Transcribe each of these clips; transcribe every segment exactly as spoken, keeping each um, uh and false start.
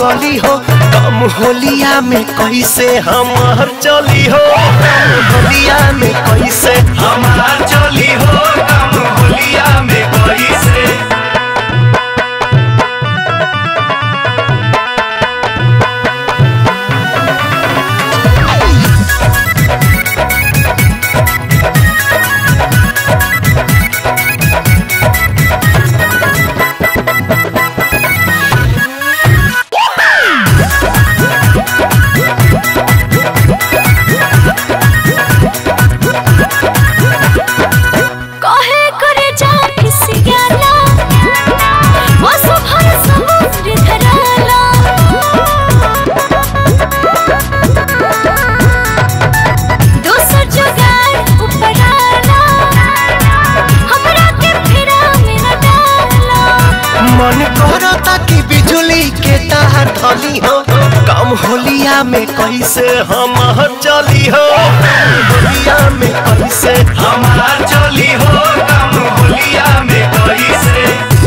गली हो कम होलिया में कैसे हमार चली हो होलिया में कैसे हमार चली हो कम होलिया में कैसे हो कम होलिया में कैसे हमार चली हो होलिया में कैसे हमार चली हो कम होलिया में कैसे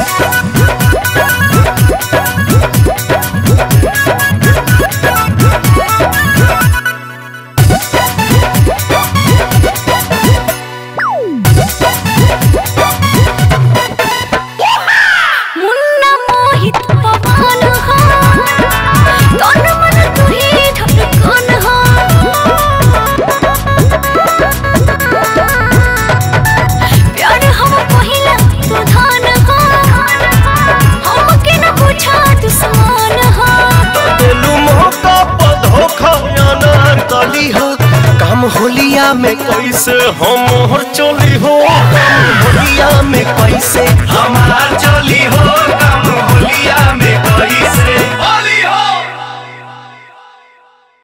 होलिया में कैसे हम चली हो होलिया में कैसे हमार चली हो कम होलिया में